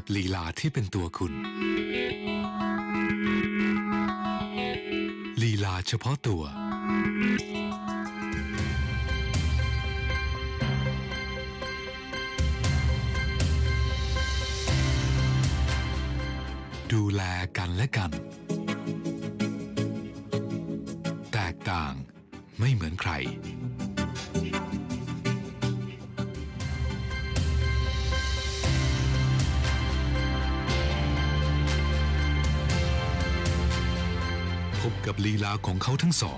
กับลีลาที่เป็นตัวคุณลีลาเฉพาะตัวดูแลกันและกันแตกต่างไม่เหมือนใครพบกับลีลาของเขาทั้งสอง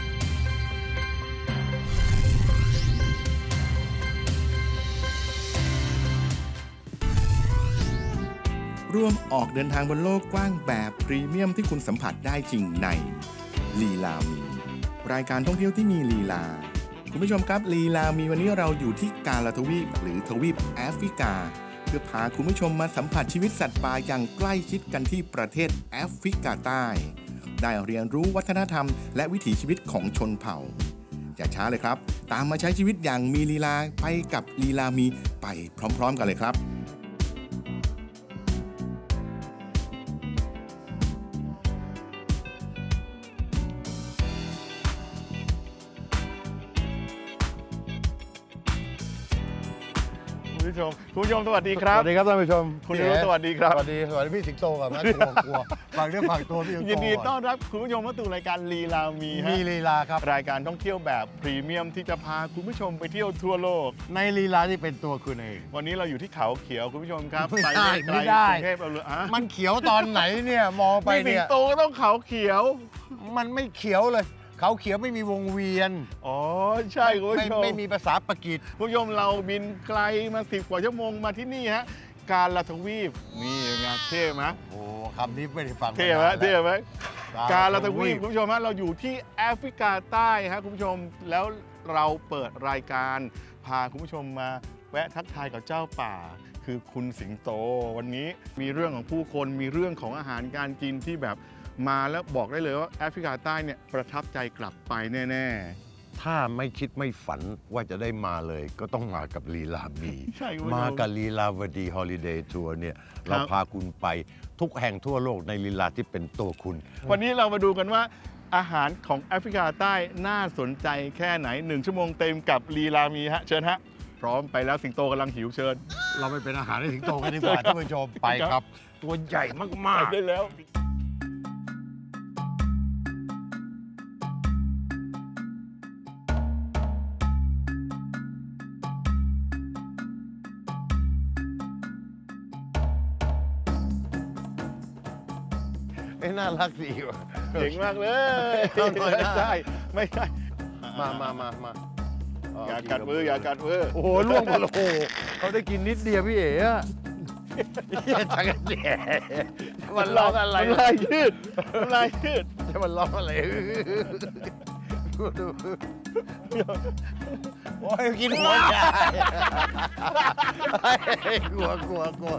ร่วมออกเดินทางบนโลกกว้างแบบพรีเมียมที่คุณสัมผัสได้จริงในลีลามีรายการท่องเที่ยวที่มีลีลาคุณผู้ชมครับลีลามีวันนี้เราอยู่ที่กาลาทวีปหรือทวีปแอฟริกาเพื่อพาคุณผู้ชมมาสัมผัสชีวิตสัตว์ป่าอย่างใกล้ชิดกันที่ประเทศแอฟริกาใต้ได้เรียนรู้วัฒนธรรมและวิถีชีวิตของชนเผ่าอย่าช้าเลยครับตามมาใช้ชีวิตอย่างมีลีลาไปกับลีลามีไปพร้อมๆกันเลยครับคุณผู้ชมสวัสดีครับสวัสดีครับท่านผู้ชมคุณนิรุตสวัสดีครับสวัสดีพี่สิงโตกับแม่กลัวฟังเรื่องฟังตัวพี่สิงโตยินดีต้อนรับคุณผู้ชมเข้าสู่รายการลีลามีลีลาครับรายการท่องเที่ยวแบบพรีเมียมที่จะพาคุณผู้ชมไปเที่ยวทั่วโลกในลีลาที่เป็นตัวคุณเองวันนี้เราอยู่ที่เขาเขียวคุณผู้ชมครับไปไม่ได้กรุงเทพมันเขียวตอนไหนเนี่ยมองไปเนี่ยสิงโตก็ต้องเขาเขียวมันไม่เขียวเลยเขาเขียวไม่มีวงเวียนอ๋อใช่คุณผู้ชมไม่มีภาษาปากีสคุณผู้ชมเราบินไกลมา10 กว่าชั่วโมงมาที่นี่ฮะกาลาทวีปนี่ไงเท่ไหมโอ้คำนี้ไม่ได้ฟังเท่ไหมกาลาทวีปคุณผู้ชมฮะเราอยู่ที่แอฟริกาใต้ฮะคุณผู้ชมแล้วเราเปิดรายการพาคุณผู้ชมมาแวะทักทายกับเจ้าป่าคือคุณสิงโตวันนี้มีเรื่องของผู้คนมีเรื่องของอาหารการกินที่แบบมาแล้วบอกได้เลยว่าแอฟริกาใต้เนี่ยประทับใจกลับไปแน่ๆถ้าไม่คิดไม่ฝันว่าจะได้มาเลยก็ต้องมากับลีลามีมากับลีลาวดีฮอลิเดย์ทัวร์เนี่ยเราพาคุณไปทุกแห่งทั่วโลกในลีลาที่เป็นตัวคุณวันนี้เรามาดูกันว่าอาหารของแอฟริกาใต้น่าสนใจแค่ไหน1 ชั่วโมงเต็มกับลีลามีฮะเชิญฮะพร้อมไปแล้วสิงโตกำลังหิวเชิญเราไปเป็นอาหารให้สิงโตกันดีกว่าท่านผู้ชมไปครับตัวใหญ่มากๆได้แล้วน่ารักดีว่ะเก่งมากเลยใช่ไม่ใช่มาอย่ากัดมือโอ้โหล่วงหมดโอ้โหเขาได้กินนิดเดียวพี่เอ๋อะจังแย่มันร้องอะไรลายยืดจะมันร้องอะไรโอ้ยกินหัวใจกลัว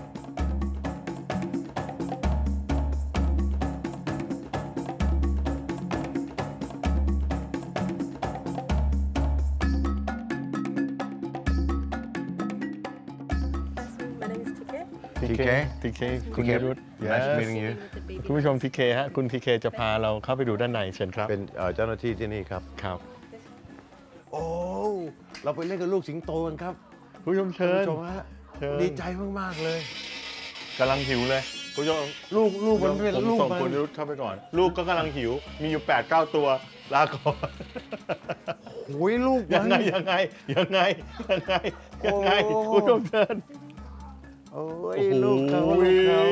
ทีเคคุณนิรุตคุณผู้ชมทีเคฮะคุณทีเคจะพาเราเข้าไปดูด้านในเชิญครับเป็นเจ้าหน้าที่ที่นี่ครับโอ้เราไปเล่นกับลูกสิงโตกันครับผู้ชมเชิญดีใจมากๆเลยกำลังหิวเลยผู้ชมลูกมันเป็นลูกส่งคุณนิรุตเข้าไปก่อนลูกก็กำลังหิวมีอยู่8-9 ตัวลาก่อนโอ้ยลูกยังไงผู้ชมเชิญโอ้ยลูกเขาตัวโย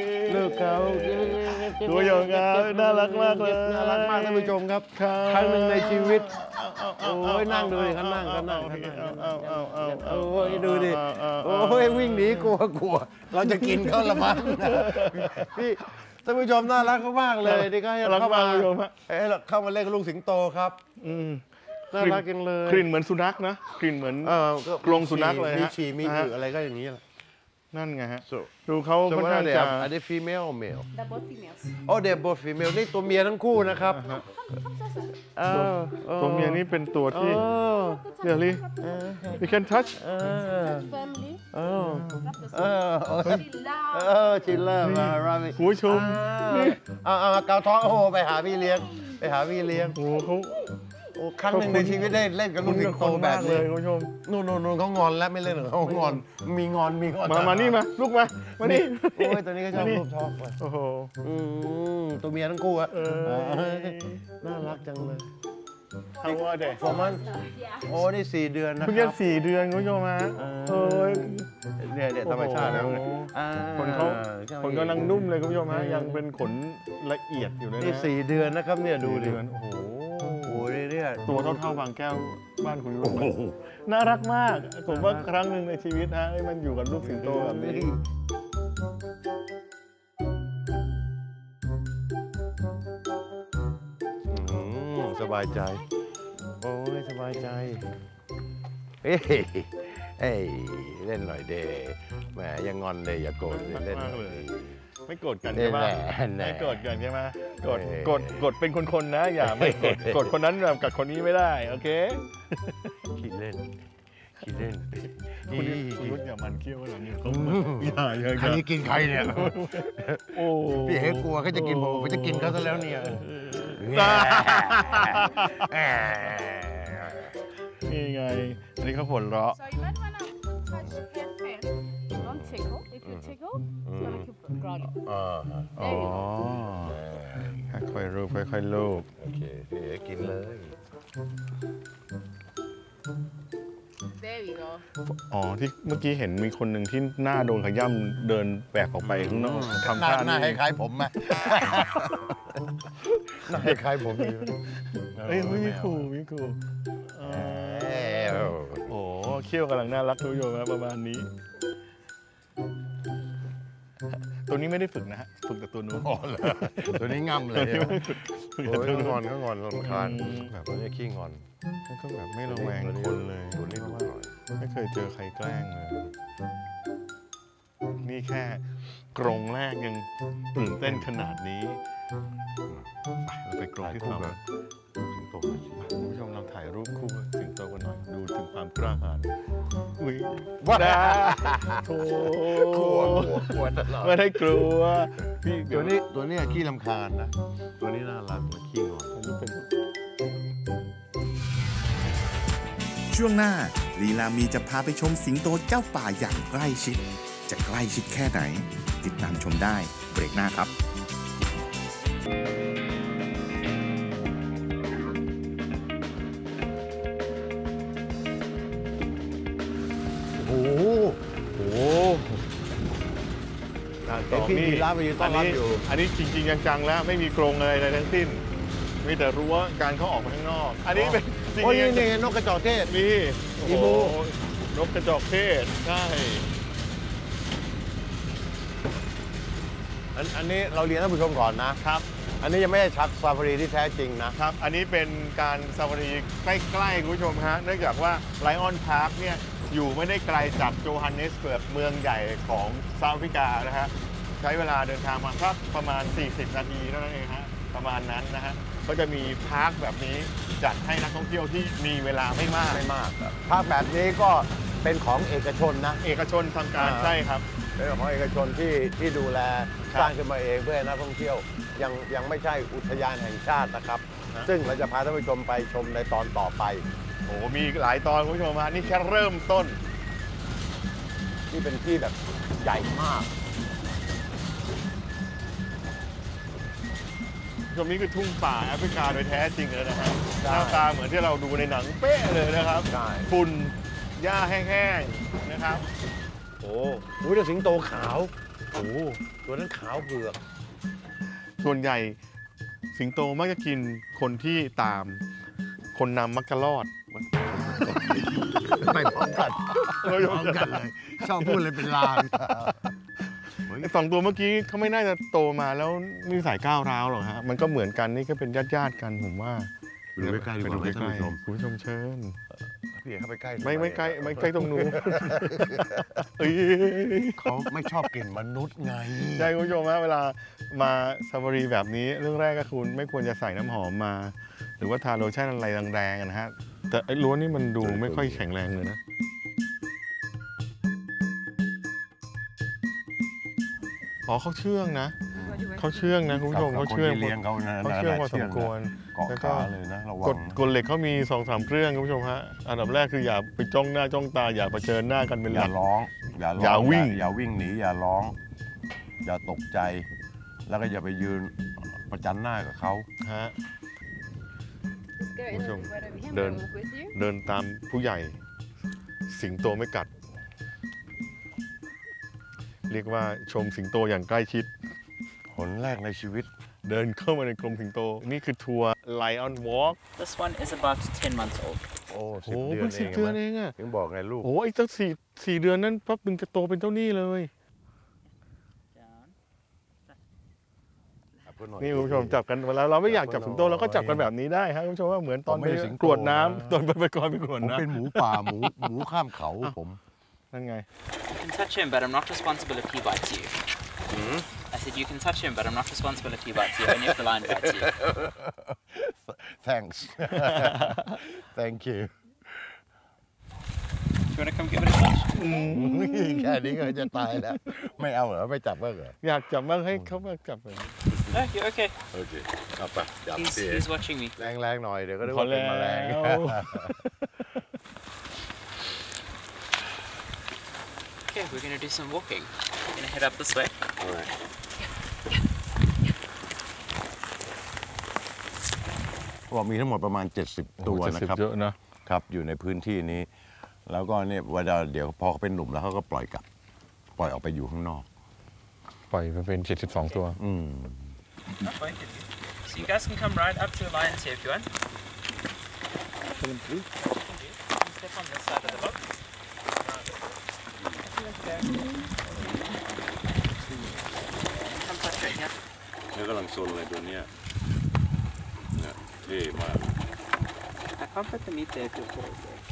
งน่ารักมากเลยน่ารักมากท่านผู้ชมครับครั้งหนึ่งในชีวิตโอ้ยนั่งดูดิเขานั่งโอ้ยดูดิโอ้ยวิ่งหนีกลัวเราจะกินเขาละมั้งพี่ท่านผู้ชมน่ารักมากเลยที่เขาเข้ามาเล่นกับลูกสิงโตครับน่ารักจังเลยกลิ่นเหมือนสุนัขนะกลิ่นเหมือนกรงสุนัขเลยฮะมีอะไรก็อย่างนี้แหละนั่นไงฮะดูเขาค่อนข้างจะ they female or male they're both females oh they're both female นี่ตัวเมียทั้งคู่นะครับตัวเมียนี่เป็นตัวที่เดี๋ยวลิ you can touch ชิลเลอร์มารามิคุณผู้ชมนี่เกาท้องโอ้โหไปหาพี่เลี้ยงโอ้เขาครั้งหนึ่งในชีวิตได้เล่นกับลูกสิงโตแบบนี้เลยคุณผู้ชมนู่นเขางอนแล้วไม่เล่นกับเขางอนมีงอนมานี่มาลูกมานี่โอ้ยตัวนี้ก็ชอบรูปชอบโอ้โหตัวเมียทั้งคู่อะน่ารักจังเลย How old are they? โอ้นี่4 เดือนนะเพิ่งจะ4 เดือนคุณผู้ชมฮะเนี่ยธรรมชาติแล้วขนกำลังนุ่มเลยคุณผู้ชมฮะยังเป็นขนละเอียดอยู่เลยนี่4 เดือนนะครับเนี่ยดูดิโอ้โหเนี่ยตัวเท่าบางแก้วบ้านคุณลุงน่ารักมากผมว่าครั้งหนึ่งในชีวิตฮะให้มันอยู่กับลูกสิงโตแบบนี้สบายใจโอ้ยสบายใจเฮ้ยเล่นหน่อยเด้แหมยังงอนเลยอย่าโกรธเล่นเลยไม่โกรธกันใช่ไหมไม่โกรธกันใช่ไหมโกรธเป็นคนๆนะอย่าไม่โกรธคนนั้นแบบกับคนนี้ไม่ได้โอเคคิดเล่นคุณรุ่นอย่ามันเคี้ยวหลังเนี่ยอย่าใครกินใครเนี่ยโอ้พี่เอ๋กลัวเขาจะกินผมจะกินเขาซะแล้วเนี่ยนี่ไงอันนี้เขาหัวเราะค่อยๆลูบค่อยๆลูบโอเคพี่เอ๋กินเลยอ๋อที่เมื่อกี้เห็นมีคนหนึ่งที่หน้าโดนขย้ำเดินแบกออกไปข้างนอกทำท่าหน้าคล้ายผมไหมหน้าคล้ายผมมีครูโอ้เขี้ยวกำลังน่ารักทุกโยมประมาณนี้ตัวนี้ไม่ได้ฝึกนะฮะฝึกแต่ตัวนู้นตัวนี้ง่ำเลยเขางอนรำคาญแบบตัวนี้ขี้งอนก็แบบไม่ระแวงคนเลยตัวนี้ว่าไม่เคยเจอใครแกล้งเลยนี่แค่กรงแรกยังตื่นเต้นขนาดนี้เราไปกรงที่สองสิงโตคุณผู้ชมเราถ่ายรูปคู่สิงโตกันหน่อยดูถึงความกล้าหาญว่าโธ่กลัวตลอดไม่ได้กลัวตัวนี้ขี้รำคาญนะตัวนี้น่ารักมันขี้งอนช่วงหน้าลีลามีจะพาไปชมสิงโตเจ้าป่าอย่างใกล้ชิดจะใกล้ชิดแค่ไหนติดตามชมได้เบรกหน้าครับโอ้โหพี่ดีลาไปยืนต้อนรับอยู่อันนี้จริงๆจังๆแล้วไม่มีกรงอะไรทั้งสิ้นมีแต่รั้วการเขาออกมาข้างนอกอันนี้เป็นโอ้ยนี่นกกระจอกเทศมีอีบูนกกระจอกเทศใช่อันนี้เราเรียนท่านผู้ชมก่อนนะครับอันนี้ยังไม่ใช่ชักซาฟารีที่แท้จริงนะครับอันนี้เป็นการซาฟารีใกล้ๆคุณผู้ชมฮะเนื่องจากว่าไลออนพาร์คเนี่ยอยู่ไม่ได้ไกลจากโจฮันเนสเบิร์กเมืองใหญ่ของเซาท์แอฟริกานะฮะใช้เวลาเดินทางมาสักประมาณ40 นาทีเท่านั้นเองฮะประมาณนั้นนะฮะก็จะมีพาร์คแบบนี้จัดให้นักท่องเที่ยวที่มีเวลาไม่มากพาร์คแบบนี้ก็เป็นของเอกชนนะเอกชนทำการใช่ครับเป็นของเอกชนที่ดูแลสร้างขึ้นมาเองเพื่อให้นักท่องเที่ยวยังไม่ใช่อุทยานแห่งชาตินะครับซึ่งเราจะพาท่านผู้ชมไปชมในตอนต่อไปโอ้มีหลายตอนคุณผู้ชมฮะนี่แค่เริ่มต้นนี่เป็นที่แบบใหญ่มากตรงนี้คือทุ่งป่าแอฟริกาโดยแท้จริงเลยนะฮะหน้าตาเหมือนที่เราดูในหนังเป๊ะเลยนะครับฝุ่นหญ้าแห้งๆนะครับโอ้โหเจ้าสิงโตขาวโอ้ตัวนั้นขาวเผือกส่วนใหญ่สิงโตมักจะกินคนที่ตามคนนำมักจะรอดไปพร้อมกันเลยชอบพูดเลยเป็นลาง 2 ตัวเมื่อกี้เขาไม่น่าจะโตมาแล้วมีสายก้าวร้าวหรอกฮะมันก็เหมือนกันนี่ก็เป็นญาติกันผมว่าดูใกล้ๆดูใกล้ๆคุณผู้ชมเชิญพี่เข้าไปใกล้ไม่ใกล้ตรงนู้นเขาไม่ชอบกลิ่นมนุษย์ไงใช่คุณผู้ชมฮะเวลามาซาฟารีแบบนี้เรื่องแรกก็คุณไม่ควรจะใส่น้ำหอมมาหรือว่าทาโลชั่นอะไรแรงๆนะฮะแต่ไอ้ล้วนนี่มันดูไม่ค่อยแข็งแรงเลยนะอ๋อเขาเชื่องนะเขาเชื่องนะคุณผู้ชมเขาเชื่องเลี้ยงเขานะเขาเชื่องพอสมควรเกาะขาเลยนะระวังกฎเหล็กเขามี 2-3 เครื่องคุณผู้ชมฮะอันดับแรกคืออย่าไปจ้องหน้าจ้องตาอย่าเผชิญหน้ากันเป็นอหลัย่าก ร้องอย่าวิ่งอย่าวิ่งหนีอย่าร้อง อย่าตกใจ แล้วก็อย่าไปยืนประจันหน้ากับเขาฮะ Go Ủa, in chồng, right over here. đơn. I'll walk with you. เดินตามผู้ใหญ่สิงโตไม่กัด เรียกว่าชมสิงโตอย่างใกล้ชิดหนแรกในชีวิตเดินเข้ามาในกรมสิงโต นี่คือทัวร์ Lion Walk This one is about 10 months old. โอ้โอ้ 10 เดือนเพิ่งเอ 10 งเดือนเห็เอนไหมงอะถึงบอกไงลูกโอ้อีกตั้งสี่เดือนนั้นปั๊บมึงจะโตเป็นเจ้าหนี้เลย Down. นี่คุณผู้ชมจับกันเวลาเราไม่อยากจับสิงโตเราก็จับกันแบบนี้ได้ฮะคุณผู้ชมว่าเหมือนตอนไปกรวดน้ำตอนไปก่อนไปกรวดผมน้เป็นหมูป่าหมูข้ามเขาผมำนั่นไง You can touch him, but I'm not responsible if he bites you. I said you can touch him, but I'm not responsible if he bites you, only if the lion bites you. thanks thank you Do you want to come give it a touch? แค่นี้ก็จะตายแล้ว ไม่เอาเหรอ ไม่จับบ้างเหรออยากจับบ้างให้เขามาจับเลย No, you're okay. โอเคเอาไปจับ He's watching me. แรงๆหน่อยเดี๋ยวก็ได้พอว่าเป็นแล้วแมลง Okay, we're going to do some walking. We're going to head up this way. บอกมีทั้งหมดประมาณ 70 ตัวนะครับเยอะนะครับอยู่ในพื้นที่นี้ แล้วก็เนี่ยเวลาเดี๋ยวพอเขาเป็นหนุ่มแล้วเขาก็ปล่อยกลับ ปล่อยออกไปอยู่ข้างนอกปล่อยไปเป็น72 ตัว So you guys can come right up to the lions here if you want. You can step on this side of the box. Come touch right here. นี่กำลังโซนเลยตัวเนี้ยเนี่ยเท่มาก I can't put the meat there if you're cold there.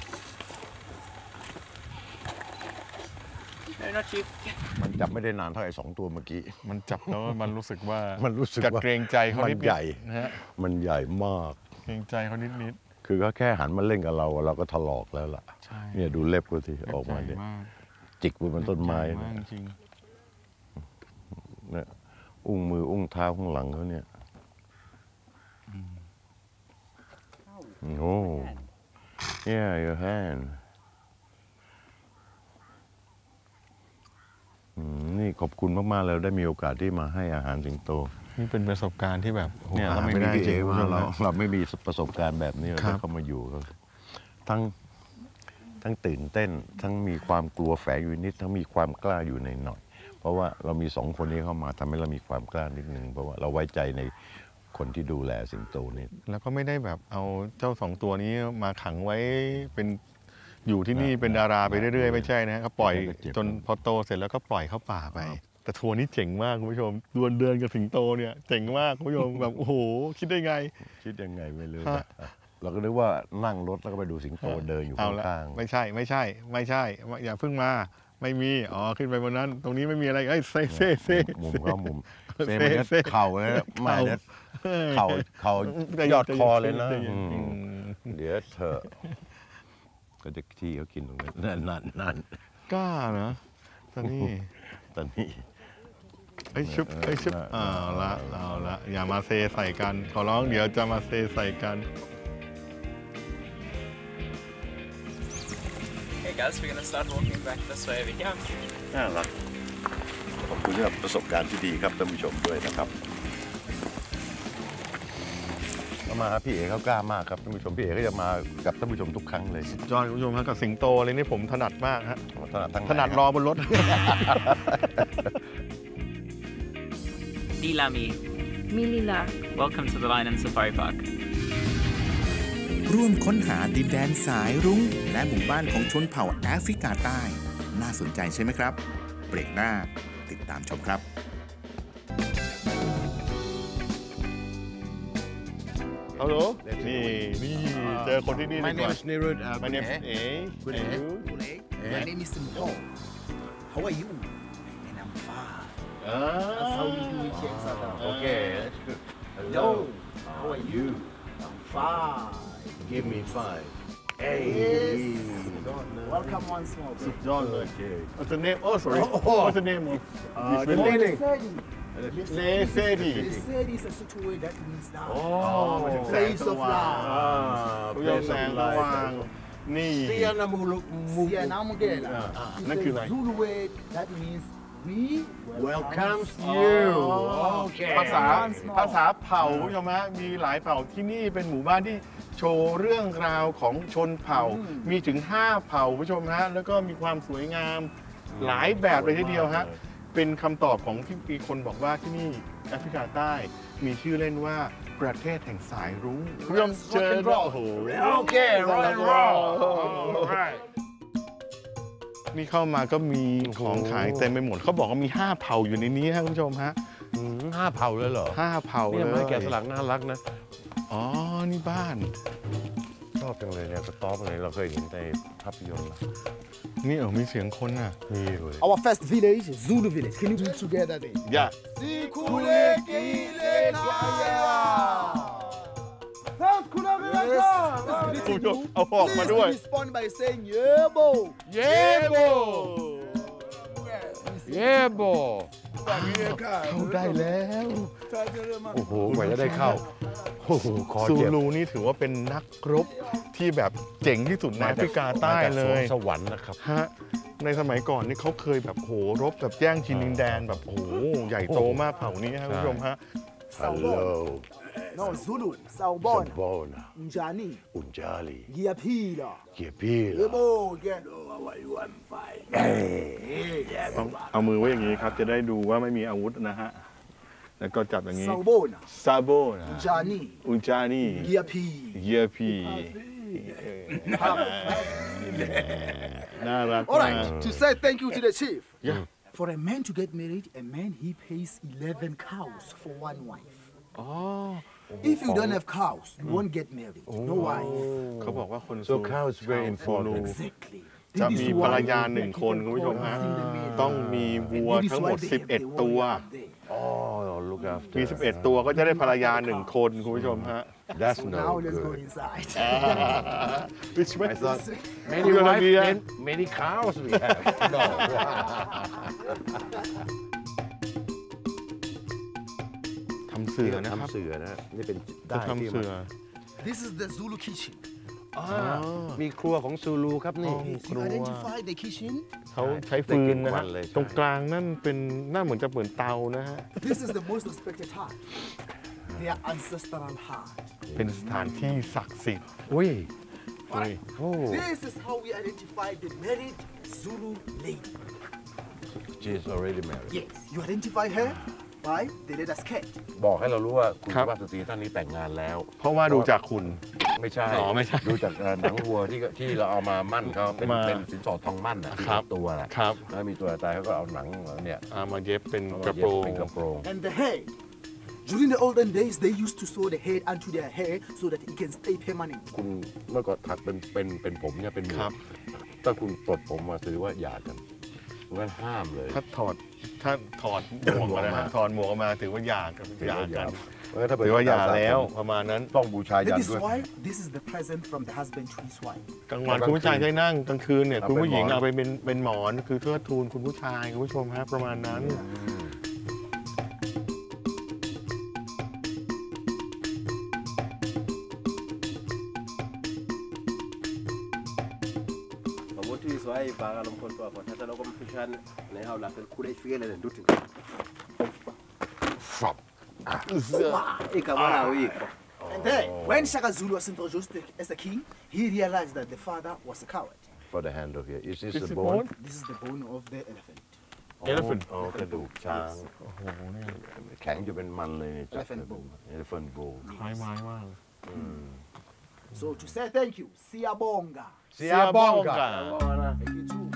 No, not you. มันจับไม่ได้นานเท่าไอ้2 ตัวเมื่อกี้มันจับแล้วมันรู้สึกว่ามันรู้สึกจะว่าเกรงใจเขานิดมันใหญ่นะฮะมันใหญ่มากเกรงใจเขานิดคือเขาแค่หันมาเล่นกับเราเราก็ถลอกแล้วล่ะใช่เนี่ยดูเล็บเขาสิๆออกมาเนี่ยกรงใจกจิกบนต้นไม้เกรงใจเนี่ยมากจริงเนี่ยอุ้งมืออุ้งเท้าข้างหลังเขาเนี่ยโอ้ yeah your hand นี่ขอบคุณมากๆเลยได้มีโอกาสที่มาให้อาหารสิงโตนี่เป็นประสบการณ์ที่แบบโอ้โหเนี่ยหเราไม่ไม่มีได้พี่จเอริงมาเราไม่มีประสบการณ์แบบนี้เราครัได้บเข้ามาอยู่ก็ทั้งตื่นเต้น ทั้งมีความกลัวแฝงอยู่นิดทั้งมีความกล้าอยู่ในหน่อยเพราะว่าเรามี2 คนนี้เข้ามาทำให้เรามีความกล้านิดนึงเพราะว่าเราไว้ใจในคนที่ดูแลสิงโตนี่แล้วก็ไม่ได้แบบเอาเจ้า2 ตัวนี้มาขังไว้เป็นอยู่ที่นี่เป็นดาราไปเรื่อยๆไม่ใช่นะฮะก็ปล่อยจนพอโตเสร็จแล้วก็ปล่อยเข้าป่าไป แต่ทัวร์นี้เจ๋งมากคุณผู้ชมเดินกับสิงโตเนี่ยเจ๋งมากคุณผู้ชมแบบโอ้โหคิดได้ไงคิดยังไงไม่รู้ฮะนะเราก็นึกว่านั่งรถแล้วก็ไปดูสิงโตเดินอยู่เอาละข้างไม่ใช่อย่าเพิ่งมาไม่มีอ๋อขึ้นไปบนนั้น ตรงนี้ไม่มีอะไรเอ้ยเซ่ๆมุมก็มุมเซมันก็เซ่เข่าเลยนะไม่เด็ดเข่ายอดคอเลยนะเดี๋ยวเธอก็จะที่เขากินตรงนั้นนั่นกล้านะตอนนี้ตอนนี้ไอ้ชุบเอาละอย่ามาเซใส่กันขอร้องเดี๋ยวจะมาเซใส่กัน Okay guys, we're going to start walking back this way over here. น่ารักขอบคุณสำหรับประสบการณ์ที่ดีครับท่านผู้ชมด้วยนะครับมาพี่เอ๋เขากล้ามากครับท่านผู้ชมพี่เอ๋ก็จะมากับท่านผู้ชมทุกครั้งเลยจอห์นคุณผู้ชมฮะกับสิงโตเลยนี่ผมถนัดมากฮะ ถนัดรอบนรถ Dilami, Milila. welcome to the Lion and Safari Park. ร่วมค้นหาดินแดนสายรุ้งและหมู่บ้านของชนเผ่าแอฟริกาใต้ น่าสนใจใช่ไหมครับ เบรกหน้าติดตามชมครับฮัลโหลนี่เจอคนที่นี่ดีกว่า My name is Nirud My name is A Good and day. you? My name is Paul. How are you? And I'm fine. Ah. That's how we do it here in South Africa. Okay, that's good. Yo, how are you? I'm fine. Give me 5. Welcome once more. สุดยอดเลย What's the name? Oh sorry. What's the name of the meaning. Lesedi. Lesedi is a Sotho word that means down. Place of love. ผู้ชมแสงสว่างนี่ Siyanamukela. นั่นคืออะไร Zulu word that means we welcome you ภาษาเผ่าผู้ชมฮะมีหลายเผ่าที่นี่เป็นหมู่บ้านที่โชว์เรื่องราวของชนเผ่ามีถึง5เผ่าผู้ชมฮะแล้วก็มีความสวยงามหลายแบบเลยทีเดียวฮะเป็นคำตอบของที่มีคนบอกว่าที่นี่แอฟริกาใต้มีชื่อเล่นว่าประเทศแห่งสายรุ้งผู้ชมเจอโอ้โหโอเค rock and roll นี่เข้ามาก็มีของขายเต็มไปหมดเขาบอกว่ามี5เผ่าอยู่ในนี้ครับคุณผู้ชมฮะ 5 เผ่าเลยเหรอ 5เผ่าเนี่ยเลไม้ยแกะสลักน่ารักนะอ๋อนี่บ้านชอบจังเลยเนี่ยสต๊อปอะไรเราเคยเห็นในภาพยนตร์นี่มีเสียงคนอ่ะมีเลย Our first village, Zulu village. Can you do it together then? อย่า คุณผู้ชมเอาออกมาด้วย Please respond by saying Yebo. เยโบเยโบเข้าได้แล้วโอ้โหกว่าจะได้เข้าโอ้โหคอซูเจ็บลูนี่ถือว่าเป็นนักรบที่แบบเจ๋งที่สุดในแอฟริกาใต้เลยมาจากสวรรค์นะครับฮะในสมัยก่อนนี่เขาเคยแบบโหรบแบบแย่งชิงดินแดนแบบโหใหญ่โตมากเผ่านี้ครับคุณผู้ชมฮะ Hello No, Zulu. Sawubona. Bona Njani? Unjali Ngiyaphila. Kipila Yebo ke. ต้องเอามือไว้อย่างนี้ครับจะได้ดูว่าไม่มีอาวุธนะฮะแล้วก็จับอย่างนี้ Sawubona. ซาโบนะ Njani? อุจานี่ Ngiyaphila. เยียพีน่ารัก All มาก right. To say thank you to the chief. Yeah. For a man to get married, a man he pays 11 cows for one wife. อ๋อ If you don't have cows, you won't get married. No wife. เขาบอกว่าคน So cow is very important Exactly. จะ That is มี why ภรรยา they หนึ่ง keep คน them คุณผู้ชมฮะ called in the middle. ต้องมีวัว And this is ทั้งหม why ด they have the 11 ตัว warrior there. Oh look after มี 11 ตัวก็จะได้ภรรยา1 คนคุณผู้ชมฮะ That's So no now let's go good inside. Which way? I thought many You're gonna wives be, meant many cows we have No ทำเสือนะครับทำเสือนะนี่เป็นจะได้ที่ทำเสือ This is the Zulu kitchen. มีครัวของซูลูครับนี่ Yes, you identify the kitchen. เขาใช้ฟืนนะได้กินควัฮะนเลยใช่ตรงกลางนั่นเป็นน่าเหมือนจะเหมือนเตานะฮะ This is the most respected heart. Their ancestral heart. เป็นสถานที่ศักดิ์สิทธิ์อุ้ยอุ้ยโอ้ This is how we identify the married Zulu lady. she is already married Yes, you identify her by the letter skirt. บอกให้เรารู้ว่าคุณครับสุภาพสตรีท่านนี้แต่งงานแล้วเพราะว่าดูจากคุณไม่ใช่อ๋อไม่ใช่ดูจากหนังวัวที่เราเอามามั่นเขาเป็นมาเป็นสินสอดทองมั่นอ่ะที่ครับตัวน่ะครับแล้วมีตัวตายเขาก็เอาหนังเนี่ยเอามาเย็บเป็นเอากมาระเย็โปบรงเป็นกระโปรง And the head. During the olden days, they used to sew the head onto their hair so that it can stay permanent. คุณเมื่อก่อนถักเป็นผมเนี่ยเป็นหมวครักบถ้าคุณปลดผมมาถือว่าหย่ากันงั้นห้ามเลยถ้าถอดหมวกมานะฮะถอดหมวกออกมาถือว่าหย่ากันหย่ากันถ้าเป็นถือว่าหย่าแล้วประมาณนั้นต้องบูชายั That น is ด้วย why this is the present from the husband to his wife. กลางวันคุณผู้ชายใช้นั่งกลางคืนเนี่ยเอาคุณเป็นผู้หญิงหมอนเอาไปเป็นหมอนคือเทิดทูนคุณผู้ชายคุณผู้ชมฮะประมาณนั้น Umuntu izwa ibhaka lomkhonto wakho thatha lokho mfishane nehawula elikhulu efikelele nduthi igama lawo yikho. And then, when Shaka Zulu was introduced as a king, he realized that the father was a coward. for the handle here is this Is the it bone bone? This is the bone of the elephant. Elephant อ๋อกระดูกช้างแข็งจะเป็นมันเลยจับ Elephant bone elephant bone คล้ายไม้มาก So to say thank you, Siyabonga. เสียบ้องกัน Thank you too.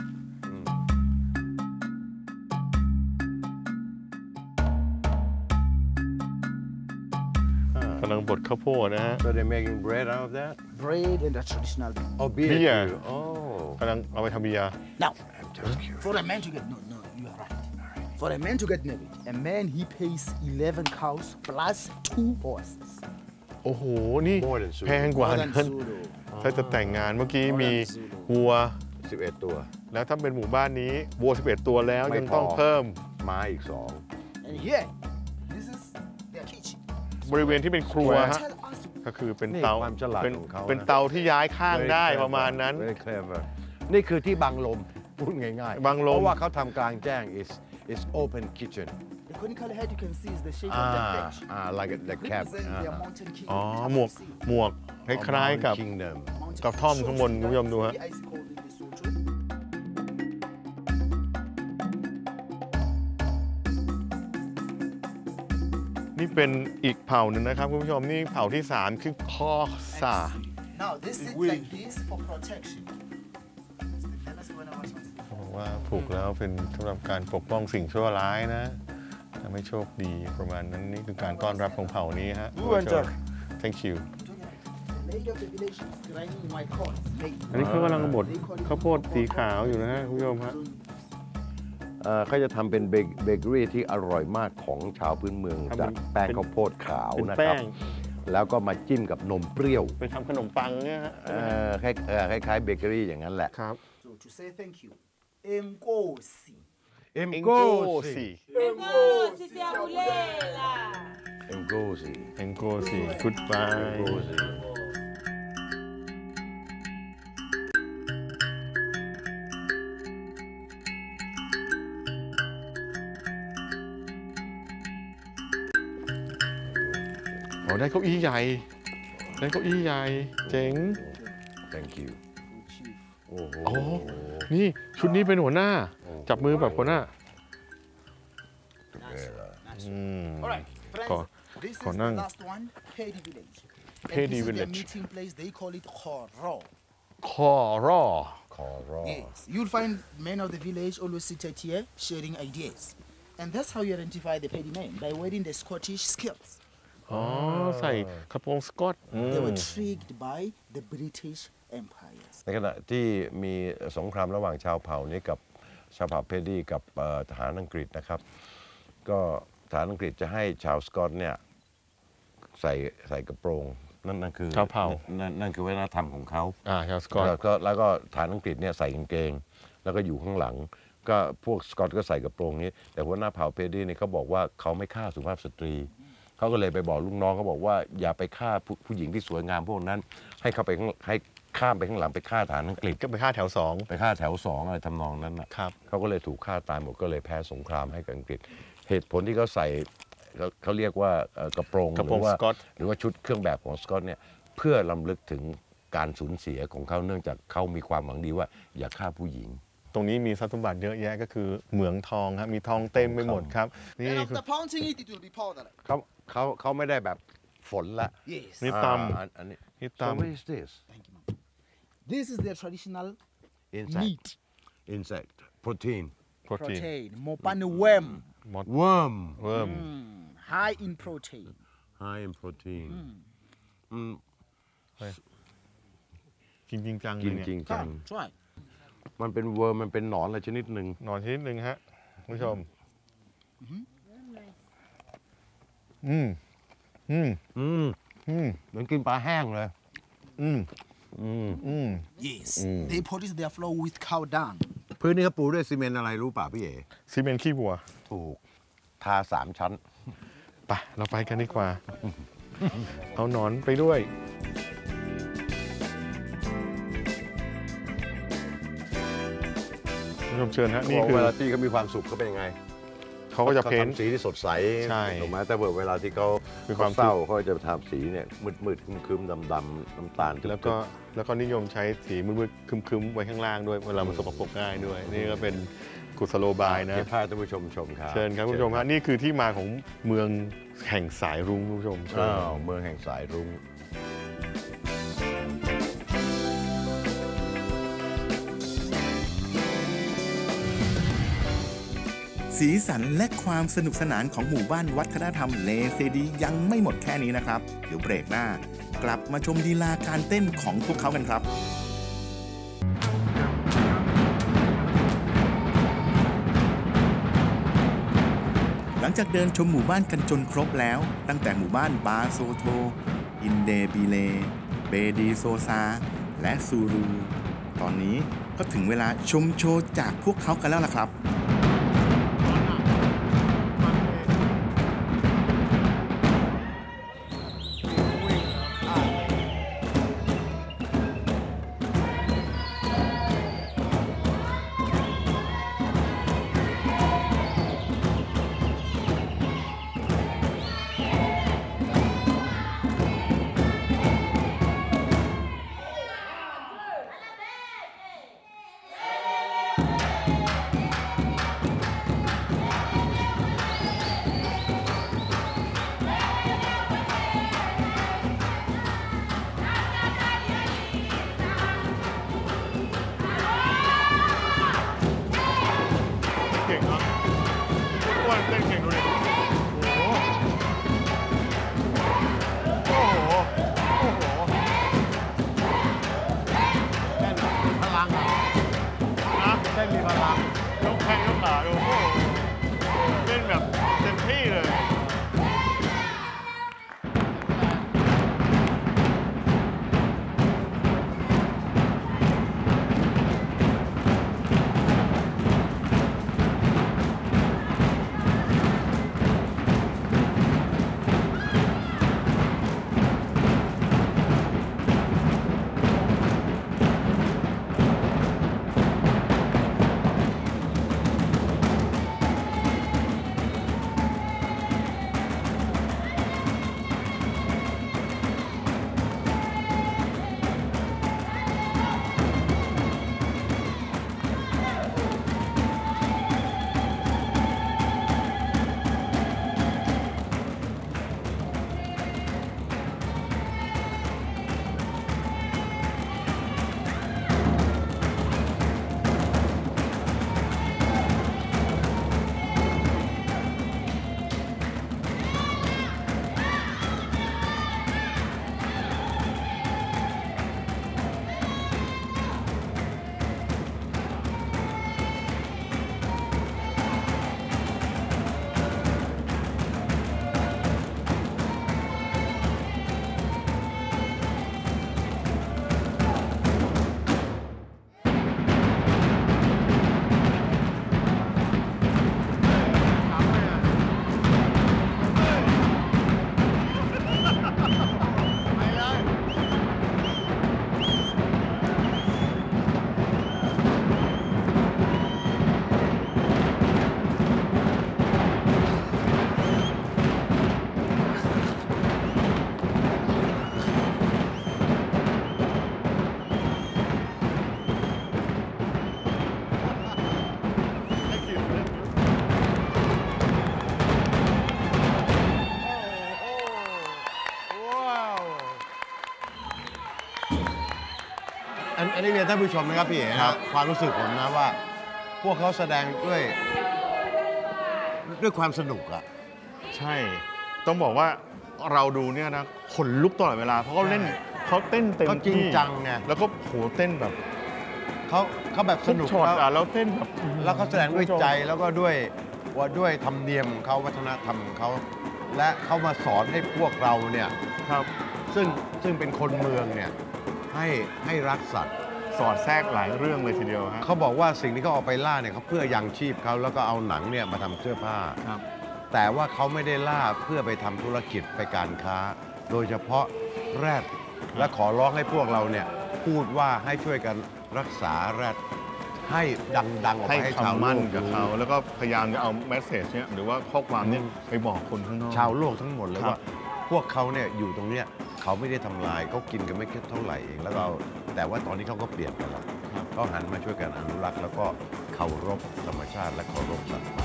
กำลังบดข้าวโพดนะฮะ so they making bread out of that Bread and a traditional beer. oh beer Beer. too. oh กำลังเอาไปทำเบียร์ Now, I'm just curious for a man to get no, you are right. For a man to get married, a man he pays 11 cows plus 2 horses. โอ้โห นี่ More than Zulu. แพงกว่า More นั้ than น Zulu. อ๋อถ้าจะแต่งงานเมื่อกี้มีวัว 11 ตัวแล้วถ้าเป็นหมู่บ้านนี้วัว 11 ตัวแล้วไม่ยังพอต้องเพิ่มม้าอีก And here, this is their kitchen. บริเวณที่เป็นครัวฮะ Tell us ก็คือเป็นนี่เตาความฉลาดเป็นของเขานะเป็นเตาที่ย้ายข้าง 2 ได้ประมาณนั้น Very clever นี่คือที่บังลมพูดง่ายๆบังลมเพราะว่าเขาทำกลางแจ้ง is open kitchen the conical head you can see is the shape of the fish. like the cap Represent their mountain king. อ๋อ top หมวก of the sea. หมวกคล้ายๆกับ Kingdom Mountain กระท่อม shows ข้างบน that คุณผู้ชมดูฮะ the ice cold in Lesotho. นี่เป็นอีกเผ่าหนึ่งนะครับคุณผู้ชมนี่เผ่าที่ 3 คือคอซา Now this is like this for protection. เขาบอกว่าผูกแล้วเป็นสำหรับการปกป้องสิ่งชั่วร้ายนะทำให้โชคดีประมาณนั้นนี่คือการต้อนรับของเผ่านี้ฮะ Thank you The lady of the village is grinding white corn. อันนี้เขากำลังบดข้าวโพดสีขาวอยู่นะฮะคุณผู้ชมฮะเขาจะทำเป็นเบเกอรี่ที่อร่อยมากของชาวพื้นเมืองทำเป็นจากแป้งข้าวโพดขาวเป็นนะคแป้รับงแล้วก็มาจิ้มกับนมเปรี้ยวไปทำขนมปังเนี่ยฮะคล้ายๆเบเกอรี่อย่างนั้นแหละครับ So to say thank you, Enkosi. เอ็มเอ็งโก้โกสิสีเอ็มโก้สิเอ็งโกสีกุดบายเอ็มโก้สิอ๋อได้เก้าอี้ใหญ่ได้เก้าอี้ใหญ่เจ๋ง thank you โอ้โหโอ้นี่ชุดนี้เป็นหัวหน้า จับมือแบบหัวหน้า Alright, friends, Ko- this is the Konang. last one, Pedi village. And Pedi this is their village. meeting place, they call it Khoro. คอรอขอรอ Yes, you'll find men of the village always seated here sharing ideas. And that's how you identify the Pedi men, by wearing the Scottish skills. อ๋อใส่กระโปรงสกอต They were tricked by the British empires. ในขณะที่มีสงครามระหว่างชาวเผ่านี้กับชาวเผ่าเพดดี้กับทหารอังกฤษนะครับ ก็ทหารอังกฤษจะให้ชาวสกอตเนี่ยใส่กระโปรงนั่นคือชาวเผ่านั่นคือวัฒนธรรมของเขาชาวสกอตแล้วก็ทหารอังกฤษเนี่ยใส่กางเกง แล้วก็อยู่ข้างหลัง ก็พวกสกอตก็ใส่กระโปรงนี้ แต่หัวหน้าเผ่าเพดดี้เนี่ยเขาบอกว่าเขาไม่ฆ่าสุภาพสตรีเขาก็เลยไปบอกลูกน้องเขาบอกว่าอย่าไปฆ่าผู้หญิงที่สวยงามพวกนั้น ให้เข้าไปให้ข้ามไปข้างหลังไปฆ่าทหารอังกฤษก็ไปฆ่าแถวไปฆ่าแถว2อะไรทำนองนั้นนะครับ เขาก็เลยถูกฆ่าตายหมดก็เลยแพ้สงครามให้กับอังกฤษ เหตุผลที่เขาใส่เขาเรียกว่ากระโปรงกระโปรงหว่าสกอตหรือว่าชุดเครื่องแบบของสกอตเนี่ยเพื่อรำลึกถึงการสูญเสียของเขาเนื่องจากเขามีความหวังดีว่าอย่าฆ่าผู้หญิงตรงนี้มีทรัพย์สมบัติเยอะแยะก็คือเหมืองทองครับมีทองเต็มไปหมดครับ นี่ And คือ after pounding it, it will be powdered. เขาไม่ได้แบบฝนละ Yes. นี่ตอันนี้นี่ so ตำ what is this Thank you, ma'am. This is their traditional insect meat. insect protein โปรตีน Protein. Mopane worm. worm เวิร์ม High in protein. high in protein กินจริงจังเลกิยนเนี่ยจริงจัง Come, try. มันเป็นเวิร์มมันเป็นหนอนอะไรชนิดหนึ่งนอนชนิดหนึ่งฮะคุณผู้ชมอืมอืมอืมเหมือนกินปลาแห้งเลยอืม Yes. They polish their floor with cow dung. พื้นนี้เขาปูด้วยซีเมนต์อะไรรู้ป่ะพี่เอ๋ซีเมนต์ขี้วัวถูกทา3 ชั้นไปเราไปกันดีกว่า เอาหนอนไปด้วย คุณผู้ชมเชิญฮะนี่คือเวลาที่เขามีความสุขเขาเป็นยังไงเขาก็จะเพ้นทำสีที่สดใสใช่ถูกไหมแต่เวลาที่เขามีความเศร้าเขาจะทำสีเนี่ยมืดๆครึ้มๆดำๆน้ำตาลแล้วก็นิยมใช้สีมืดๆคึมๆไว้ข้างล่างด้วยเวลามันสกปรกง่ายด้วย นี่ก็เป็นกุศโลบายนะเก็บภาพท่านผู้ชมชมครับเชิญครับคุณผู้ชมฮะนี่คือที่มาของเมืองแห่งสายรุ้งคุณผู้ชมเชิญอ้าวเมืองแห่งสายรุ้งสีสันและความสนุกสนานของหมู่บ้านวัฒนธรรมเลเซดียังไม่หมดแค่นี้นะครับ เดี๋ยวเบรกหน้ากลับมาชมลีลาการเต้นของพวกเขากันครับ หลังจากเดินชมหมู่บ้านกันจนครบแล้ว ตั้งแต่หมู่บ้านบาโซโท อินเดบิเล เบดีโซซาและซูรู ตอนนี้ก็ถึงเวลาชมโชว์จากพวกเขากันแล้วล่ะครับเก่งเนาะอ้วนเต้นเก่งดูดิโอ้โหโอ้โหเต้นมีพลังอ่ะนะเต้นมีพลังยกแข้งยกขาดูโอ้โหเล่นแบบเต็มที่เลยอันนี้เรียนท่านผู้ชมนะครับพี่เอ๋นะความรู้สึกผมนะว่า พวกเขาแสดงด้วยความสนุกอะใช่ ต้องบอกว่าเราดูเนี่ยนะขนลุกตลอดเวลาเพราะเขาเล่นเขาเต้นเต็มเขาจริงที่จังไงแล้วก็โหเต้นแบบเขาแบบสนุกทุช็อตอ่ะแล้วเต้นแบบแล้วเขาแสดงด้วยใจแล้วก็ด้วยธรรมเนียมของเขาวัฒนธรรมของเขาและเขามาสอนให้พวกเราเนี่ยครับซึ่งเป็นคนเมืองเนี่ยให้รักสัตว์สอดแทรกหลายเรื่องเลยทีเดียวฮะเขาบอกว่าสิ่งที่เขาเอาไปล่าเนี่ยเขาเพื่อยังชีพเขาแล้วก็เอาหนังเนี่ยมาทำเสื้อผ้าครับแต่ว่าเขาไม่ได้ล่าเพื่อไปทำธุรกิจไปการค้า โดยเฉพาะแรดและขอร้องให้พวกเราเนี่ยพูดว่าให้ช่วยกันรักษาแรดให้ดังๆออกให้ไปให้ชาวคำโลมั่นกกับเขาแล้วก็พยายามจะเอาแมสเซจเนี่ยหรือว่าข้อความเนี่ยไปบอกคนข้างนอกชาวโลกทั้งหมดเลยครับว่า พวกเขาเนี่ยอยู่ตรงเนี้ยเขาไม่ได้ทำลายเขากินกันไม่แค่เท่าไหร่เองแล้วเราแต่ว่าตอนนี้เขาก็เปลี่ยนไปแล้วเขาหันมาช่วยกันอนุรักษ์แล้วก็เคารพธรรมชาติและเคารพสัตว์ป่า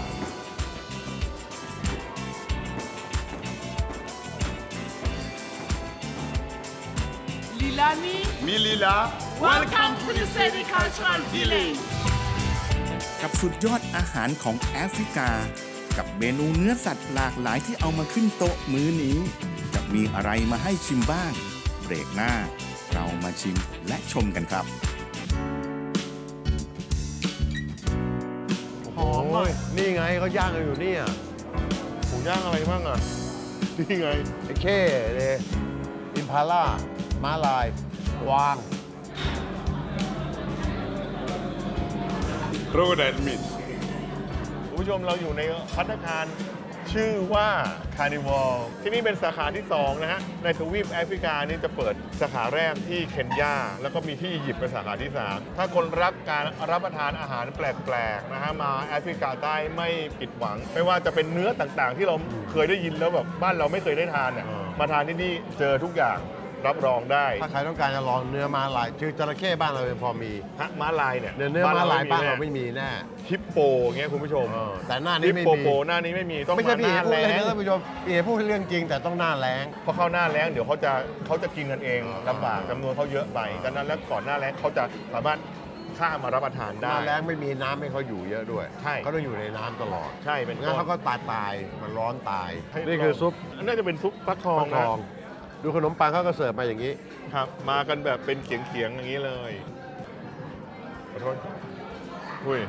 Lilani, Milila welcome to the Seri Cultural Village. กับสุดยอดอาหารของแอฟริกา กับเมนูเนื้อสัตว์หลากหลายที่เอามาขึ้นโต๊ะมื้อนี้ จะมีอะไรมาให้ชิมบ้าง เบรกหน้า เรามาชิมและชมกันครับหอมมากนี่ไงเขาย่างกันอยู่เนี่ยหมูย่างอะไรบ้างอ่ะนี่ไงไอ้เข้เลยอินพาล่าม้าลายกวาง crocodile meat คุณผู้ชมเราอยู่ในภัตตาคารชื่อว่า Carnival ที่นี่เป็นสาขาที่ 2 นะฮะ ในทวีปแอฟริกานี่จะเปิดสาขาแรกที่เคนยาแล้วก็มีที่อียิปต์เป็นสาขาที่ 3 ถ้าคนรักการรับประทานอาหารแปลกๆนะฮะมาแอฟริกาใต้ไม่ผิดหวัง ไม่ว่าจะเป็นเนื้อต่างๆ ที่เราเคยได้ยินแล้วแบบบ้านเราไม่เคยได้ทานเนี่ยมาทานที่นี่เจอทุกอย่างรับรองได้ถ้าใครต้องการจะลองเนื้อม้าลายชื่อจระเข้บ้านเราพอมีม้าลายเนี่ยเนื้อม้าลายบ้านเราไม่มีแน่ฮิปโปเงี้ยคุณผู้ชมแต่หน้านี้ไม่ฮิปมีโปหน้านี้ไม่มีต้องไม่มาใช่หพี่น้าพูดแล้เลยงนะท่านผู้ชมพี่พูดเรื่องจริงแต่ต้องหน้าแล้งพอเข้าหน้าแล้งเดี๋ยวเขาจะกินกันเองลำบากจำนวนเขาเยอะไปดังนั้นแล้วก่อนหน้าแล้งเขาจะสามารถข้ามมารับประทานหได้น้าแล้งไม่มีน้ำให้เขาอยู่เยอะด้วยใช่เขาต้องอยู่ในน้ำตลอดใช่เป็นงั้นต้นเขาก็ตายมันร้อนตายให้นี่คือซุปน่าจะเป็นซุปฟักทองฟักทนะองดูขนมปังเขาก็เสิร์ฟมาอย่างนี้ครับมากันแบบเป็นเขียงๆอย่างนี้เลยขอโทษอุ้ย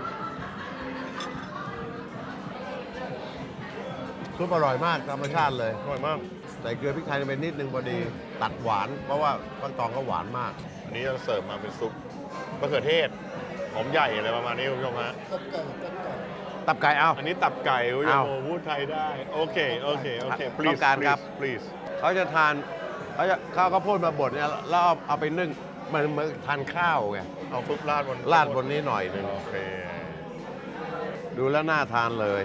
ซุปอร่อยมากธรรมชาติเลยอร่อยมากใส่เกลือพริกไทยไปนิดนึงพอดี ตัดหวาน เพราะว่าฟักทองก็หวานมากอันนี้จะเสิร์ฟมาเป็นซุปมะเขือเทศหอมใหญ่อะไรประมาณนี้คุณผู้ชมฮะตับไก่เอาอันนี้ตับไก่คุณผู้ชเอามพูดไทยได้โอเคต้ please องการครับ please เขาจะทานข้าวโพดมาบดเนี่ยแล้วเอาไปนึ่งเหมือนทานข้าวไงเอาซุปราดบนราดบนนี้หน่อยหนึงโอเคดูแล้วน่าทานเลย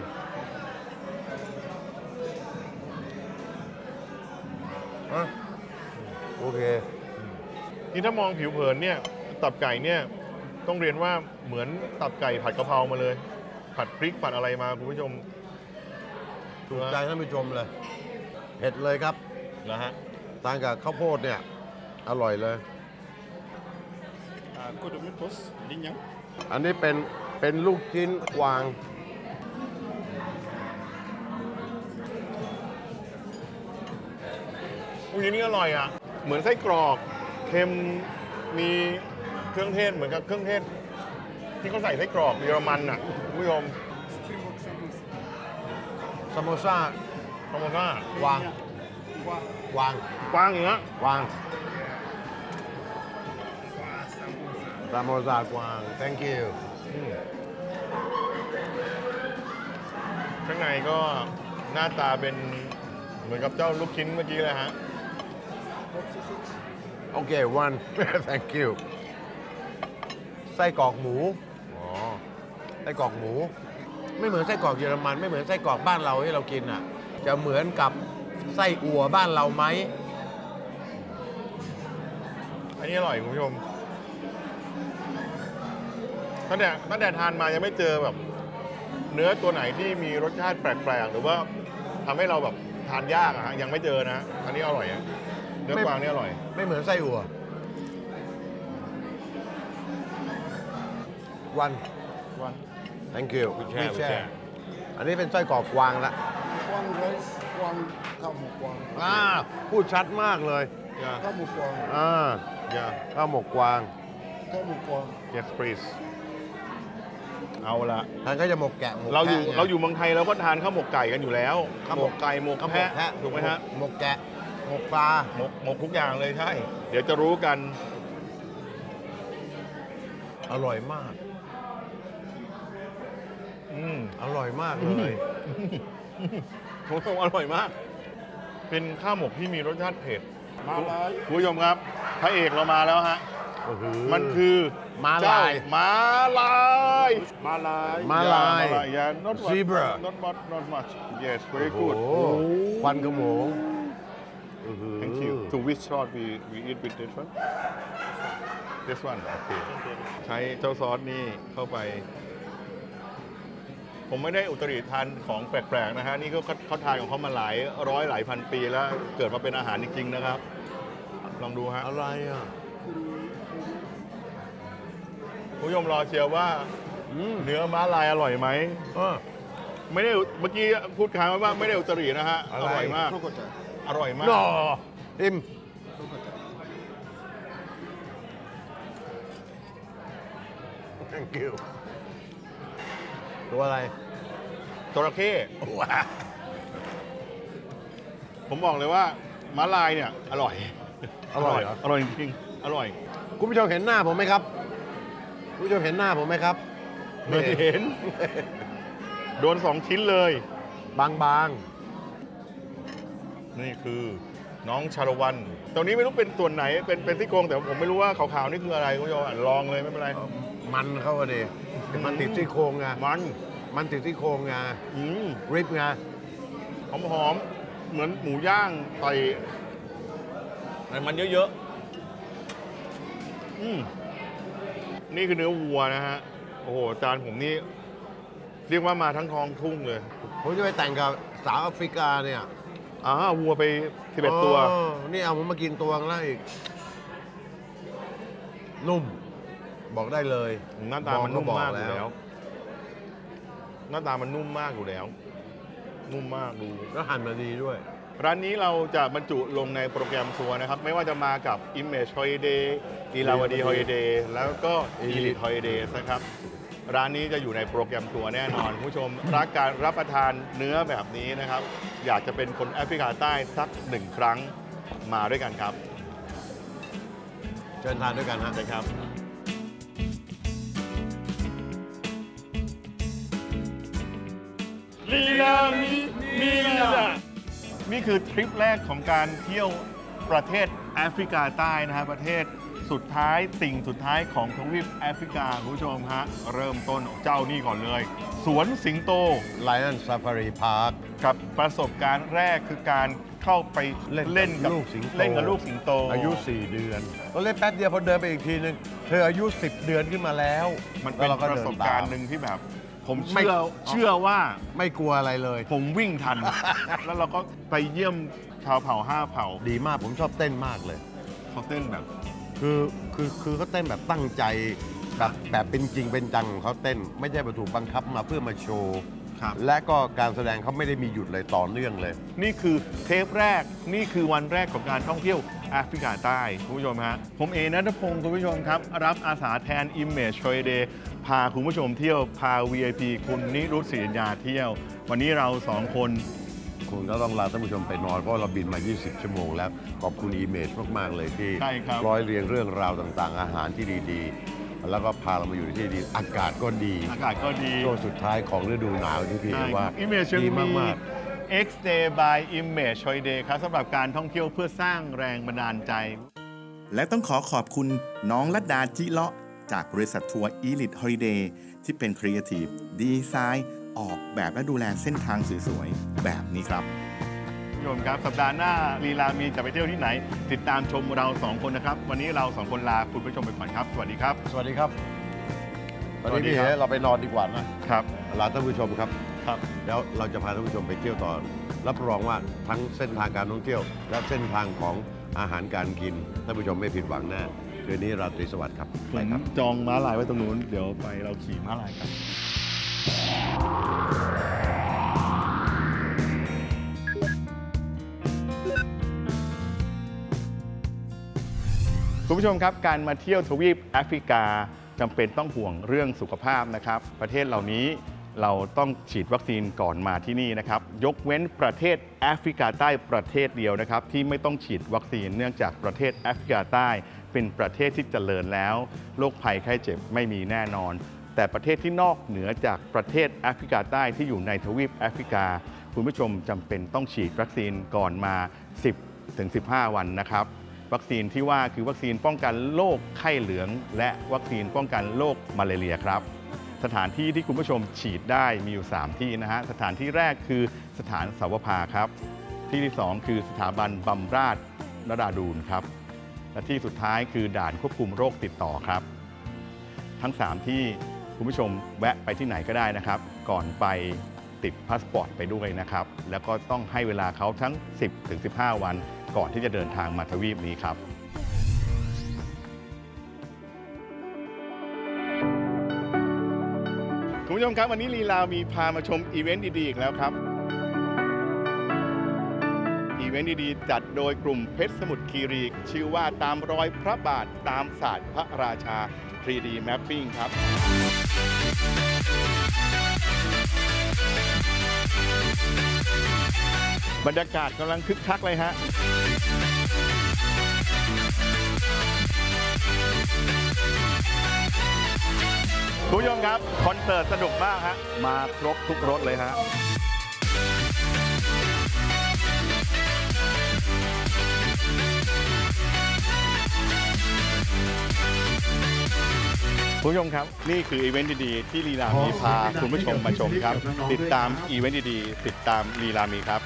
อ่ะโอเคนี่ถ้ามองผิวเผินเนี่ยตับไก่เนี่ยต้องเรียนว่าเหมือนตับไก่ผัดกะเพรามาเลย ผัดพริกผัดอะไรมาคุณผู้ชมถูกใจท่านผู้ชมเลยเผ็ดเลยครับนะฮะทานกับข้าวโพดเนี่ย อร่อยเลย อันนี้เป็นลูกชิ้นกวางอุ้ยนี่อร่อยอ่ะเหมือนไส้กรอกเค็มมีเครื่องเทศเหมือนกับเครื่องเทศที่เขาใส่ไส้กรอกเยอรมันอ่ะคุณผู้ชมซามโมซ่าคอมโมซ่ากวางกวางกว้างอย่างเงี้ยกวางซามโมซ่ากวาง thank you ข้างในก็หน้าตาเป็นเหมือนกับเจ้าลูกชิ้นเมื่อกี้เลยฮะโอเค one thank you ไส้กรอกหมูอ๋อไส้กรอกหมู ไม่เหมือนไส้กรอกเยอรมันไม่เหมือนไส้กรอกบ้านเราที่เรากินอ่ะ จะเหมือนกับไส้อั่วบ้านเราไหมอันนี้อร่อยคุณผู้ชมตั้งแต่ทานมายังไม่เจอแบบเนื้อตัวไหนที่มีรสชาติแปลกๆหรือว่าทำให้เราแบบทานยากอะฮะยังไม่เจอนะอันนี้อร่อยอะเนื้อกวางนี่อร่อยไม่เหมือนไส้อั่ว one thank you คุณแช่คุณแช่อันนี้เป็นไส้กรอกกวางละกวางไรซ์กวางข้าวหมูกวางพูดชัดมากเลยข้าวหมูกวาง yeah ข้าวหมกกวางข้าวหมูกวาง yes please เอาละท่านก็จะหมกแกะหมกเราอยู่แพะไงเราอยู่เมืองไทยเราก็ทานข้าวหมกไก่กันอยู่แล้วข้าวหมกไก่หมกข้าวหมแพะกแพะถูกไหมฮะหมกแกะหมกปลาหมกทุกอย่างเลยใช่ เดี๋ยวจะรู้กันอร่อยมาก อร่อยมากเลยผมว่าอร่อยมาก เป็นข้าวหมกที่มีรสชาติเผ็ดมาลายคุณผู้ชมครับพระเอกเรามาแล้วฮะ มันคือม้าเจ้าลายม้าลายมาลายม้าลาย yeah not much Zebra not much yes very โอ้ good โหควันขโมง thank you to which shot we eat with this one this one โอเคใช้เจ้าซอสนี่เข้าไป ผมไม่ได้อุตริทานของแปลกๆนะฮะนี่ก็เขาทานของเขามาหลายร้อยหลายพันปีแล้วเกิดมาเป็นอาหารจริงๆนะครับ ลองดูฮะอะไรอ่ะคุณผู้ชมรอเชียร์ว่าเนื้อม้าลายอร่อยไหมไม่ได้เมื่อกี้พูดค้างไว้ว่าไม่ได้อุตรินะฮะอร่อยมากอร่อยมากนออิม thank you ตัวอะไรจระเข้ผมบอกเลยว่าม้าลายเนี่ยอร่อยอร่อยเหรออร่อยจริงๆอร่อยคุณผู้ชมเห็นหน้าผมไหมครับ คุณผู้ชมเห็นหน้าผมไหมครับไม่เห็น โดน2 ชิ้นเลยบางนี่คือน้องชาละวันตรงนี้ไม่รู้เป็นส่วนไหนเป็นที่โครงแต่ผมไม่รู้ว่าขาวๆนี่คืออะไรคุณผู้ชมลองเลยไม่เป็นไรมันเข้ามาดิมันติดที่โครงไงมันติดที่โครงไงริบไงหอมๆเหมือนหมูย่างใส่มันเยอะๆนี่คือเนื้อวัวนะฮะโอ้โหจานผมนี่เรียกว่ามาทั้งท้องทุ่งเลยผมจะไปแต่งกับสาวแอฟริกาเนี่ยวัวไป11 ตัวนี่เอาผมมากินตัวแล้วอีกนุ่มบอกได้เลยหน้าตามันนุ่มมากอยู่แล้วหน้าตามันนุ่มมากอยู่แล้วนุ่มมากดูแล้วหั่นมาดีด้วยร้านนี้เราจะบรรจุลงในโปรแกรมทัวร์นะครับไม่ว่าจะมากับ Image Holiday ลีลาวดี Holiday แล้วก็ Elite Holiday นะครับร้านนี้จะอยู่ในโปรแกรมทัวร์แน่นอนคุณผู้ชมรักการรับประทานเนื้อแบบนี้นะครับอยากจะเป็นคนแอฟริกาใต้สัก1 ครั้งมาด้วยกันครับเชิญทานด้วยกันนะครับ ลีลามีลีลานี่คือทริปแรกของการเที่ยวประเทศแอฟริกาใต้นะฮะประเทศสุดท้ายสิ่งสุดท้ายของทวีปแอฟริกาคุณผู้ชมฮะเริ่มต้นเจ้านี่ก่อนเลยสวนสิงโต Lion Safari Park กับประสบการณ์แรกคือการเข้าไปเล่นกับลูกสิงโตอายุ4 เดือนเราเล่นแป๊บเดียวพอเดินไปอีกทีนึงเธออายุ10 เดือนขึ้นมาแล้วมันเป็นประสบการณ์หนึ่งที่แบบผมเชื่อว่าไม่กลัวอะไรเลยผมวิ่งทัน แล้วเราก็ไปเยี่ยมชาวเผ่า5 เผ่าดีมากผมชอบเต้นมากเลยเขาเต้นแบบคือเขาเต้นแบบตั้งใจแบบเป็นจริงเป็นจังของเขาเต้นไม่ใช่ถูกบังคับมาเพื่อมาโชว์และก็การแสดงเขาไม่ได้มีหยุดเลยต่อเนื่องเลยนี่คือเทปแรกนี่คือวันแรกของการท่องเที่ยวแอฟริกาใต้คุณผู้ชมฮะผมเอณัฐพงศ์คุณผู้ชมครับรับอาสาแทน Image Holiday พาคุณผู้ชมเที่ยวพา VIP คุณนิรุตศรีญญาเที่ยววันนี้เรา2 คนคุณก็ต้องลาท่านผู้ชมไปนอนเพราะเราบินมา20 ชั่วโมงแล้วขอบคุณ Image มากๆเลยที่ร้อยเรียงเรื่องราวต่างๆอาหารที่ดีๆแล้วก็พาเรามาอยู่ในที่ดีอากาศก็ดีช่วงสุดท้ายของฤดูหนาวที่พี่ว่าดีมากๆ X Day by Image Holiday ครับสำหรับการท่องเที่ยวเพื่อสร้างแรงบันดาลใจและต้องขอบคุณน้องลัดดาจิเลาะจากบริษัททัวร์ Elite Holiday ที่เป็นครีเอทีฟดีไซน์ออกแบบและดูแลเส้นทางสวยๆแบบนี้ครับผู้ชมครับสัปดาห์หน้าลีลามีจะไปเที่ยวที่ไหนติดตามชมเรา2 คนนะครับวันนี้เรา2 คนลาคุณผู้ชมไปก่อนครับสวัสดีครับสวัสดีครับวันนี้พี่เราไปนอนดีกว่านะครับลาท่านผู้ชมครับแล้วเราจะพาท่านผู้ชมไปเที่ยวต่อรับรองว่าทั้งเส้นทางการท่องเที่ยวและเส้นทางของอาหารการกินท่านผู้ชมไม่ผิดหวังแน่คืนนี้ราตรีสวัสดิ์ครับไปครับจองม้าลายไว้ตรงนู้นเดี๋ยวไปเราขี่ม้าลายกันคุณผู้ชมครับการมาเที่ยวทวีปแอฟริกาจำเป็นต้องห่วงเรื่องสุขภาพนะครับประเทศเหล่านี้เราต้องฉีดวัคซีนก่อนมาที่นี่นะครับยกเว้นประเทศแอฟริกาใต้ประเทศเดียวนะครับที่ไม่ต้องฉีดวัคซีนเนื่องจากประเทศแอฟริกาใต้เป็นประเทศที่เจริญแล้วโรคภัยไข้เจ็บไม่มีแน่นอนแต่ประเทศที่นอกเหนือจากประเทศแอฟริกาใต้ที่อยู่ในทวีปแอฟริกาคุณผู้ชมจำเป็นต้องฉีดวัคซีนก่อนมา 10-15 วันนะครับวัคซีนที่ว่าคือวัคซีนป้องกันโรคไข้เหลืองและวัคซีนป้องกันโรคมาเลเรียครับสถานที่ที่คุณผู้ชมฉีดได้มีอยู่3ที่นะฮะสถานที่แรกคือสถานเสาวภาครับที่ที่2คือสถาบันบำราศนราดูนครับและที่สุดท้ายคือด่านควบคุมโรคติดต่อครับทั้ง3ที่คุณผู้ชมแวะไปที่ไหนก็ได้นะครับก่อนไปติดพาสปอร์ตไปด้วยนะครับแล้วก็ต้องให้เวลาเขาทั้ง 10-15 วันก่อนที่จะเดินทางมาทวีปนี้ครับคุณผู้ชมครับวันนี้ลีลามีพามาชมอีเวนต์ดีๆอีกแล้วครับอีเวนต์ดีๆจัดโดยกลุ่มเพชรสมุทรคีรีชื่อว่าตามรอยพระบาทตามศาสตร์พระราชา 3D Mapping ครับบรรยากาศกำลังคึกคักเลยฮะคุณผู้ชมครับคอนเสิร์ตสนุกมากฮะมาครบทุกรถเลยฮะคุณผู้ชมครับนี่คืออีเวนต์ดีๆที่ลีลามีพาคุณผู้ชมมาชมครับติดตามอีเวนต์ดีๆติดตามลีลามีครับ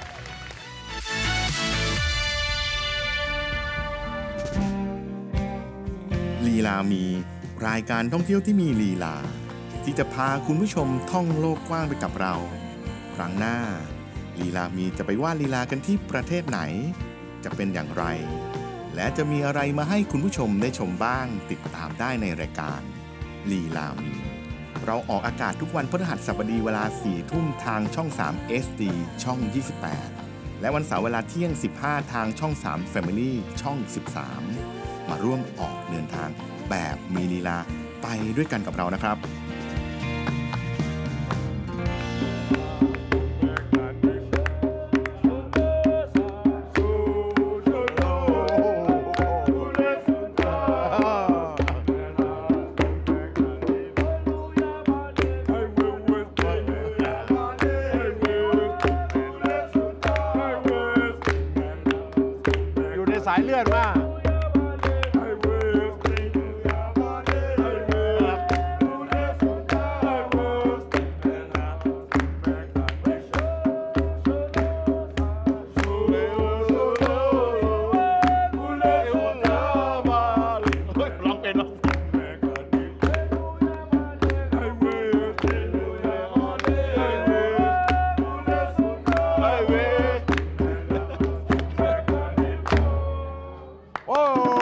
ลีลามีรายการท่องเที่ยวที่มีลีลาที่จะพาคุณผู้ชมท่องโลกกว้างไปกับเรา ครั้งหน้าลีลามีจะไปว่าลีลากันที่ประเทศไหนจะเป็นอย่างไรและจะมีอะไรมาให้คุณผู้ชมได้ชมบ้างติดตามได้ในรายการลีลามีเราออกอากาศทุกวันพฤหัสบดีเวลา 4 ทุ่มทางช่อง 3 SD ช่อง 28 และวันเสาร์เวลาเที่ยง 15 ทางช่อง 3 Family ช่อง 13 มาร่วมออกเดินทางแบบมีลีลาไปด้วยกันกับเรานะครับสายเลือดมากโอ้